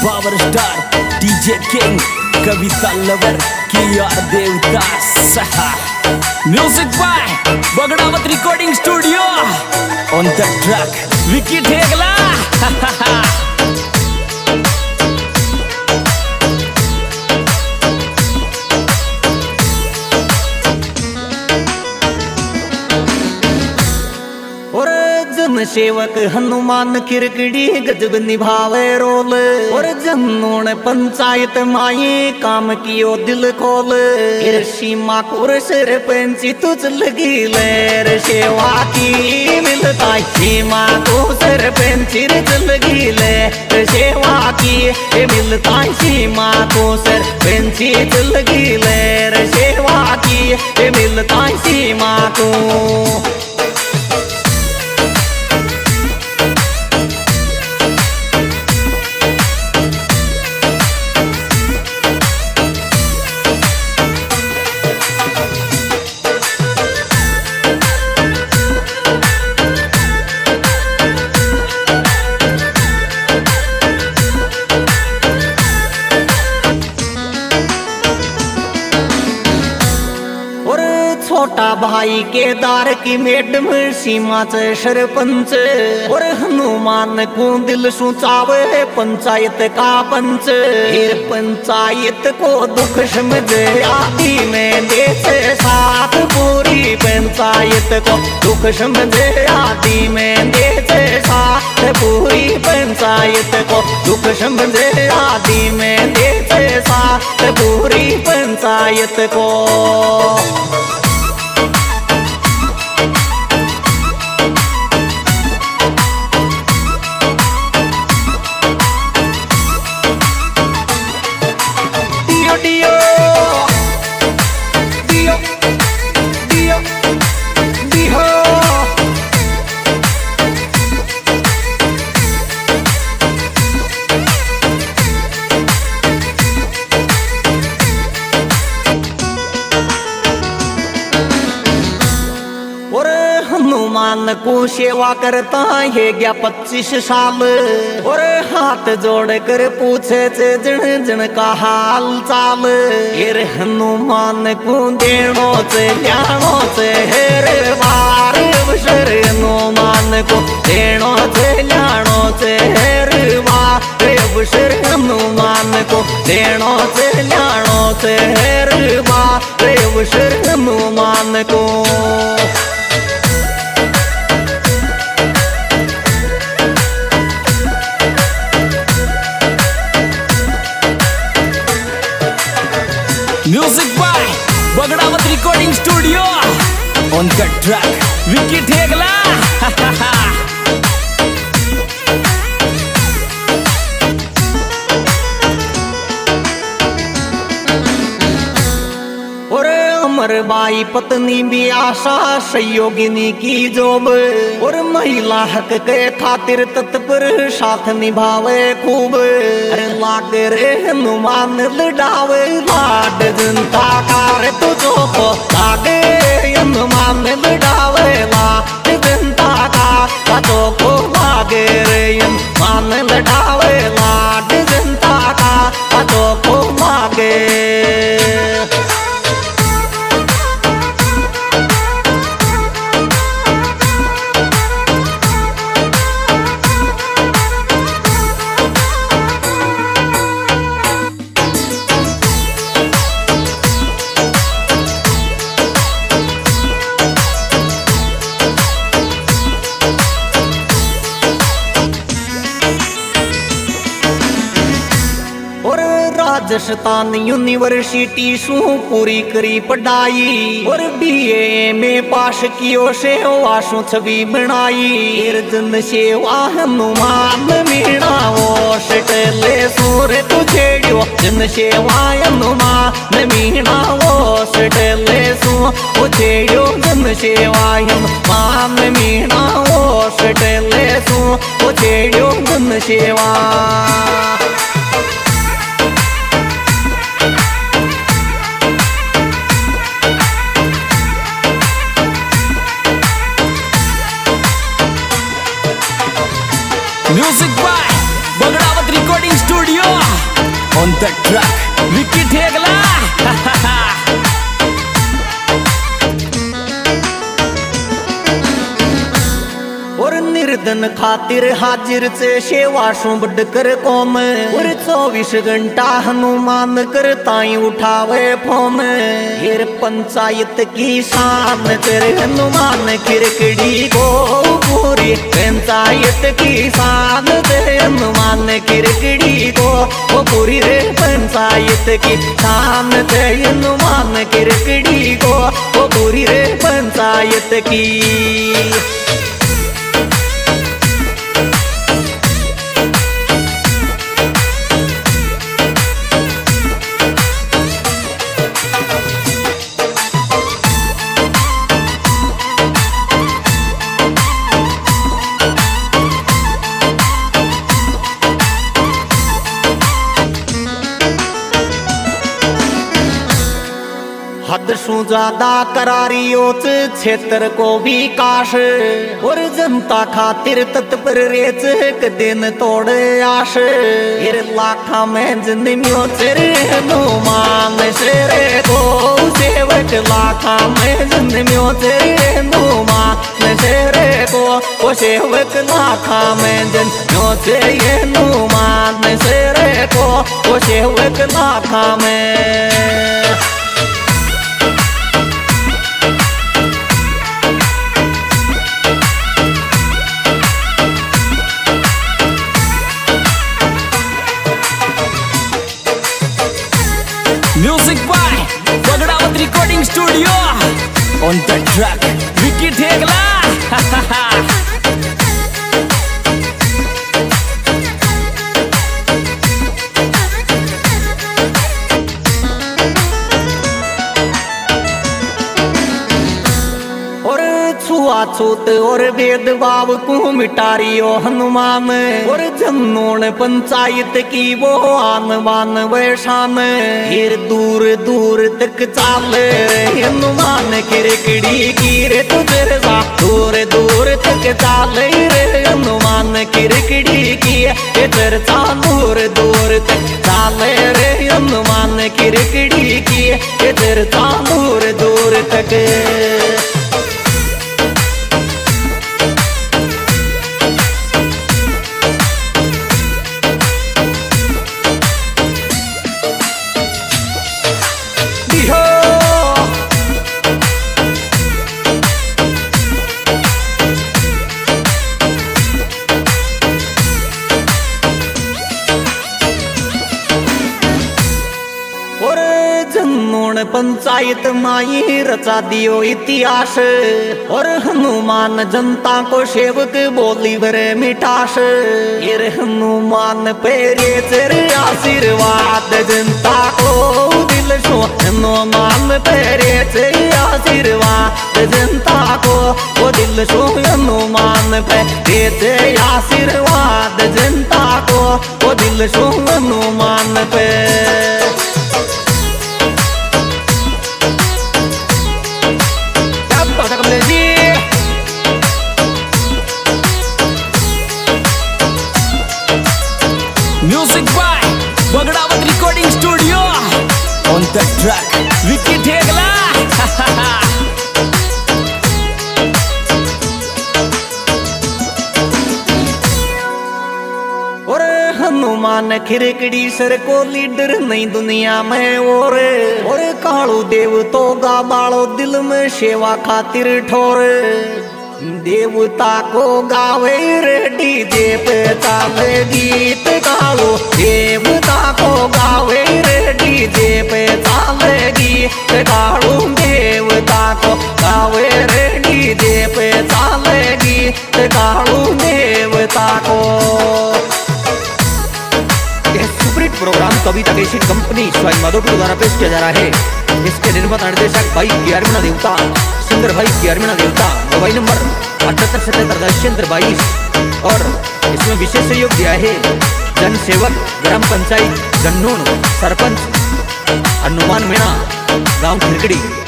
Power star DJ king Kavita lover की यार देवता सहा music by Bagdawat recording studio on the track Vicky Thegla सेवक हनुमान किरकड़ी गजब निभावे रोल और जनों ने पंचायत माई काम कियो दिल खोल सीमा को सरपंची तुझ लगी लेर सेवा की मिलता सीमा को सरपंची लगी लेर सेवा की मिलता सीमा को सरपंची लगी लेर सेवा की मिलता सीमा को छोटा भाई केदार की मैडम सीमा से सरपंच और हनुमान को दिल सुचावे पंचायत का पंच पंचायत को दुख समझे आदि में देते साथ पूरी पंचायत को दुख समझे आदि में देते साथ पूरी पंचायत को दुख समझे आदि में देते साथ पूरी पंचायत को हनुमान को सेवा करता है गया 25 साल और हाथ जोड़ कर पूछे जन जन का हाल चाल फिर हनुमान को देनो से जानो से हेर बार अवसर हनुमान को देनो से जानो से हेर बार अवसर हनुमान को देनो से जानो से हेर बार अवसर हनुमान को music by Bagdawat recording studio on the track Vicky Thegla Amar बाई पत्नी भी आशा सहयोगिनी की जोब और महिला हक के खातिर तत्पर साथ निभावे खूब अरे लाग रे हनुमान लड़ावे लाड जनता कार तुझो को लागे हनुमान लड़ावे लाड जनता का तो को लागे रे हनुमान लड़ावे लाड जनता का तो को लागे राजस्थान यूनिवर्सिटी सु पूरी करी पढ़ाई और बीए में पास कियो सेवा सु छवि बनाई जन सेवा हनुमान मीणा वो सटले सूर तुझेड़ो जन सेवा हनुमान मीणा वो सटले सु तुझेड़ो जन सेवा हनुमान मीणा वो सटले सु तुझेड़ो जन सेवा music by Bagdawat recording studio खातिर हाजिर से सेवा सुबड कर कौम और 24 घंटा हनुमान कर ताई उठावे फोम। फिर पंचायत की शान तेरे हनुमान खिरकड़ी को पूरी पंचायत की शान तेरे हनुमान खिरकड़ी को वो पूरी रे पंचायत की शान तेरे हनुमान खिरकड़ी को वो पूरी रे पंचायत की। हद सु ज्यादा करारियोच क्षेत्र को विकास और जनता खातिर तत्पर रेच एक दिन तोड़े आश। फिर लाखा में जन्मियो तेरे हनुमान शेरे को सेवक लाखा में जन्मियो तेरे हनुमान शेरे को वो सेवक लाखा में जन्मियो तेरे हनुमान शेरे को वो सेवक लाखा में। Music by Bagdawat Recording Studio. On the track, Vicky Thegla. छूत और भेदभाव को मिटारियो हनुमान और जनों पंचायत की वो आन बान वैशान। फिर दूर दूर तक चाले हनुमान खिरकड़ी की रे तुझे दूर दूर तक चाले रे हनुमान खिरकड़ी की चर्चा दूर दूर तक चाले रे हनुमान खिरकड़ी की चर्चा दूर दूर तक। पंचायत माई रचा दियो इतिहास और हनुमान जनता को सेवक बोली भरे मिठास। फिर हनुमान पेरे तेरे आशीर्वाद जनता को दिल सो हनुमान पेरे तेरे आशीर्वाद जनता को वो दिल सो हनुमान पेरे तेरे आशीर्वाद जनता को वो दिल सो हनुमान पे। Music by Bagdawat Recording Studio. On the track, Vicky Thegla. और हनुमान खिरकड़ी सर को लीडर नहीं दुनिया में और कालू देव तो गा बालो दिल में सेवा खातिर ठोर। देवता को गावे रे डीजे पे चाले गीत कालू देवता को गावे रे डीजे पे चाले गीत कालू देवता को गावे रे डीजे पे चाले गीत कालू देवता को। यह superhit program Kavita cassette company Sawai Madhopur द्वारा पेश किया जा रहा है। इसके निर्माता निर्देशक भाई कियारमीना देवता, सिंगर भाई कियारमीना देवता। मोबाइल नंबर 787722 और इसमें विशेष सहयोग दिया है जन सेवक ग्राम पंचायत जन्नून सरपंच हनुमान मीणा गांव खिरकड़ी।